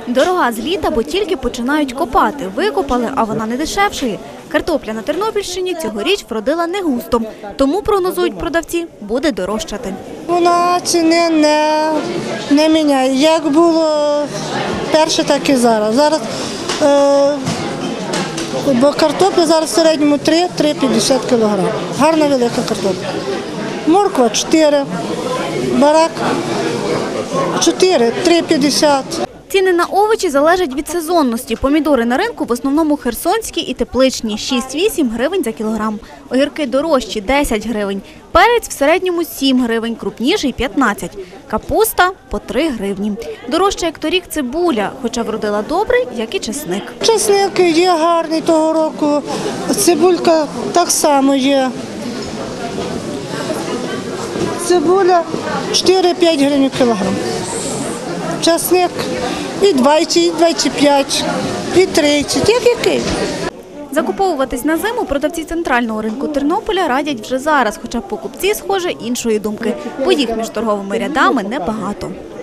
Дорога з літа, бо тільки починають копати. Викопали, а вона не дешевшає. Картопля на Тернопільщині цьогоріч вродила не густо. Тому, прогнозують продавці, буде дорожчати. Вона ціни не міняє. Як було перше, так і зараз. Зараз, бо картопля зараз в середньому 3,50 кг. Гарна велика картопля. Морква 4, барак 4, 3,50. Ціни на овочі залежать від сезонності. Помідори на ринку в основному херсонські і тепличні – 6-8 гривень за кілограм. Огірки дорожчі – 10 гривень. Перець в середньому – 7 гривень, крупніший – 15. Капуста – по 3 гривні. Дорожча, як торік, цибуля, хоча вродила добре, як і чесник. Чесник є гарний того року, цибулька так само є. Цибуля 4-5 гривень кілограм. Часник і 20, і 25, і 30, як який. Закуповуватись на зиму продавці центрального ринку Тернополя радять вже зараз, хоча покупці, схоже, іншої думки, бо їх між торговими рядами небагато.